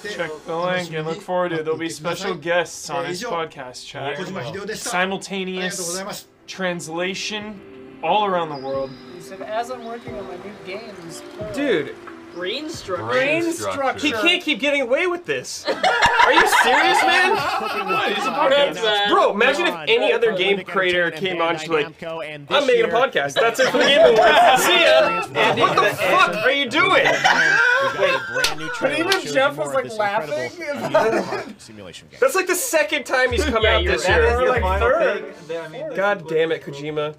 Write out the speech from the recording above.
Check the link and look forward to it. There'll be special guests on his podcast chat. Simultaneous translation all around the world. He said, as I'm working on my new games. Dude. Brain structure. Brain structure. He can't keep getting away with this. Are you serious, man? What? He's a podcast. Bro, imagine if any other game creator came on to like, I'm making a podcast. That's it for the Game Awards. See ya. What the fuck are you doing? But even Jeff was like laughing. That's like the second time he's come out this year. Or like third. God damn it, Kojima.